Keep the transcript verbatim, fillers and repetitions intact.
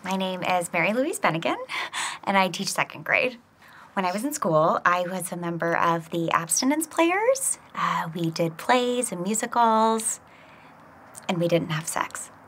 My name is Mary Louise Bennigan, and I teach second grade. When I was in school, I was a member of the Abstinence players. Uh, we did plays and musicals, and we didn't have sex.